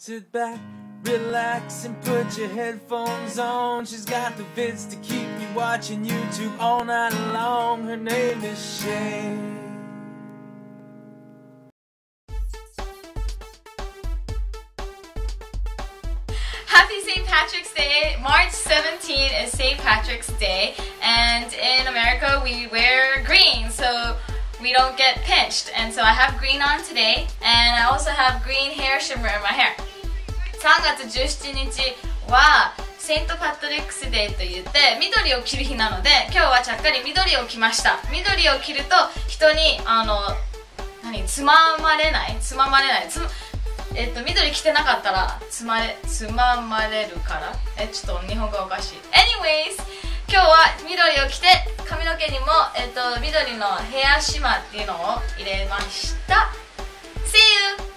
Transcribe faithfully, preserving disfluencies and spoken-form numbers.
Sit back, relax, and put your headphones on. She's got the vids to keep you watching YouTube all night long. Her name is Shay. Happy Saint Patrick's Day! March seventeenth is Saint Patrick's Day, and in America we wear green, so we don't get pinched. And so I have green on today, and I also have green hair shimmer in my hair. さんがつじゅうしちにちはセイントパトリックスデーといって緑を着る日なので、今日はちゃっかり緑を着ました。緑を着ると人にあの何つままれないつままれないつまえっと、緑着てなかったらつまれ、つままれるからえ、ちょっと日本語おかしい。Anyways、今日は緑を着て髪の毛にも、えっと、緑のヘアシマーっていうのを入れました。See you!